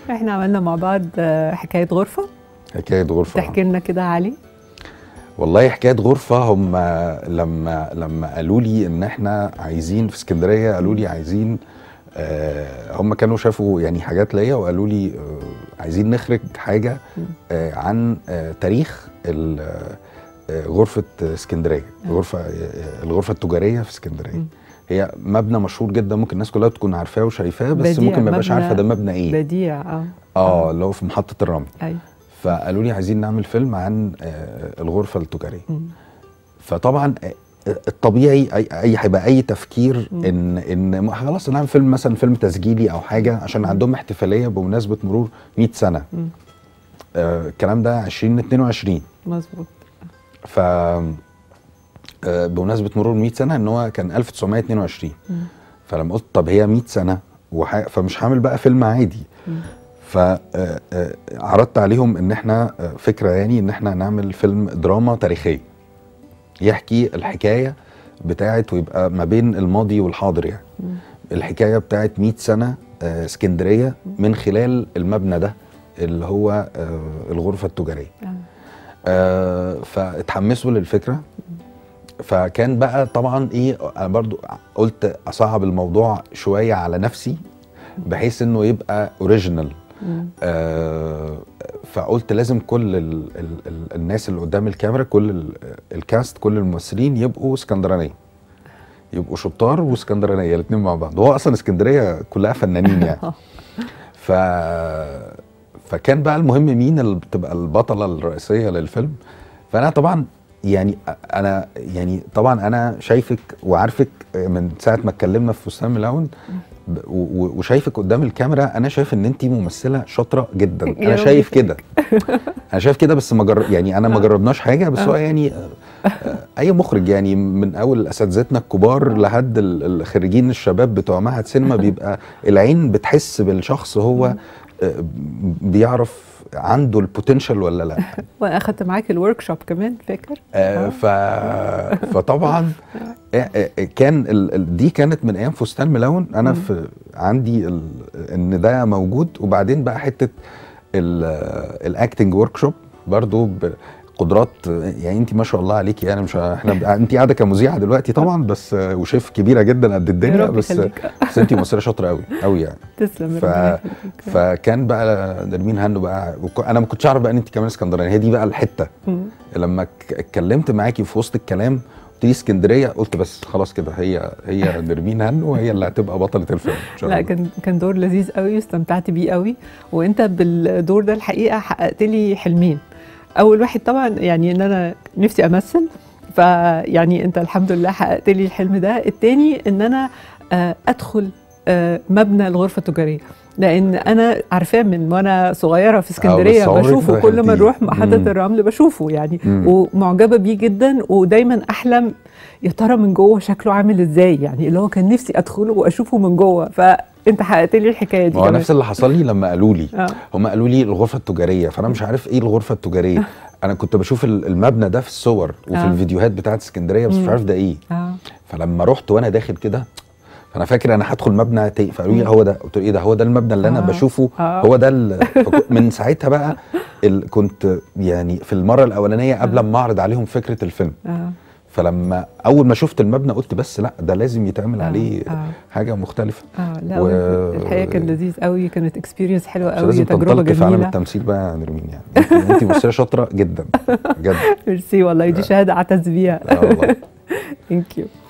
احنا عملنا مع بعض حكاية غرفة. حكاية غرفة تحكي لنا كده يا علي. والله حكاية غرفة، هم لما قالوا لي ان احنا عايزين في اسكندرية، قالوا لي عايزين هم كانوا شافوا يعني حاجات ليا وقالوا لي عايزين نخرج حاجة عن تاريخ غرفة اسكندرية، الغرفة التجارية في اسكندرية. هي مبنى مشهور جدا، ممكن الناس كلها تكون عارفاه وشايفاه، بس ممكن ما يبقاش عارفه ده مبنى ايه. بديع. اللي هو في محطة الرمل. ايوه. فقالوا لي عايزين نعمل فيلم عن الغرفة التجارية. فطبعا الطبيعي هيبقى اي تفكير ان خلاص نعمل فيلم، مثلا فيلم تسجيلي او حاجه، عشان عندهم احتفاليه بمناسبه مرور 100 سنه. الكلام ده 2022 مظبوط. ف بمناسبه مرور 100 سنه، ان هو كان 1922. فلما قلت طب هي 100 سنه فمش هعمل بقى فيلم عادي. فعرضت عليهم ان احنا فكره، يعني ان احنا نعمل فيلم دراما تاريخيه يحكي الحكايه بتاعت، ويبقى ما بين الماضي والحاضر، يعني الحكايه بتاعت 100 سنه اسكندريه من خلال المبنى ده اللي هو الغرفه التجاريه. فاتحمسوا للفكره. فكان بقى طبعا ايه، انا برضو قلت اصعب الموضوع شويه على نفسي بحيث انه يبقى اوريجينال. فقلت لازم كل الناس اللي قدام الكاميرا، كل الكاست، كل الممثلين يبقوا اسكندرانيه، يبقوا شطار واسكندرانيه الاثنين مع بعض. وهو اصلا اسكندريه كلها فنانين يعني. فكان بقى المهم مين اللي بتبقى البطله الرئيسيه للفيلم. فانا طبعا انا شايفك وعارفك من ساعه ما اتكلمنا في فستان ملون، وشايفك قدام الكاميرا. انا شايف ان انت ممثله شاطره جدا. انا شايف كده. انا شايف كده، بس يعني انا ما جربناش حاجه. بس هو يعني اي مخرج، يعني من اول اساتذتنا الكبار لحد الخريجين الشباب بتوع معهد سينما، بيبقى العين بتحس بالشخص، هو بيعرف عنده البوتنشال ولا لا. وانا اخدت معاك الورك شوب كمان، فاكر؟ فطبعا دي كانت من ايام فستان ملون. انا عندي ان ده موجود. وبعدين بقى حته الاكتنج ورك شوب برضو قدرات، يعني انت ما شاء الله عليكي. يعني مش انت قاعده كمذيعه دلوقتي طبعا، بس وشيف كبيره جدا قد الدنيا، بس انت ممثله شاطره قوي قوي يعني. تسلم. فكان بقى نرمين هانو بقى، انا ما كنتش اعرف بقى ان انت كمان اسكندرانيه. هي دي بقى الحته. لما اتكلمت معاكي في وسط الكلام قلت لي اسكندريه، قلت بس خلاص كده هي نرمين هانو، وهي اللي هتبقى بطله الفيلم ان شاء الله. لا، كان دور لذيذ قوي واستمتعت بيه قوي. وانت بالدور ده الحقيقه حققت لي حلمين. اول واحد طبعا يعني ان انا نفسي امثل، فيعني انت الحمد لله حققت لي الحلم ده. التاني ان انا ادخل مبنى الغرفة التجارية، لان انا عارفاه من وانا صغيره في اسكندريه، بشوفه كل ما نروح محطه الرمل بشوفه يعني. ومعجبه بيه جدا، ودايما احلم يا ترى من جوه شكله عامل ازاي، يعني اللي هو كان نفسي ادخله واشوفه من جوه. فانت حققت لي الحكايه دي. هو نفس اللي حصل لي لما قالوا لي هم قالوا لي الغرفه التجاريه، فانا مش عارف ايه الغرفه التجاريه. انا كنت بشوف المبنى ده في الصور وفي الفيديوهات بتاعت اسكندريه، بس مش عارف ده ايه. فلما رحت وانا داخل كده، فانا فاكر انا هدخل مبنى فقالوا لي هو ده. قلت له ايه ده؟ هو ده المبنى اللي انا بشوفه. هو ده من ساعتها بقى كنت يعني في المره الاولانيه قبل ما اعرض عليهم فكره الفيلم. فلما اول ما شفت المبنى قلت بس لا، ده لازم يتعمل عليه حاجه مختلفه. لا الحقيقه كان لذيذ قوي، كانت اكسبيرينس حلوه قوي، لازم تجربه جميله في عالم التمثيل بقى يا نرمين. يعني انت ممثله شاطره جدا بجد. ميرسي والله، دي شهاده اعتز بيها. والله. ثانك يو.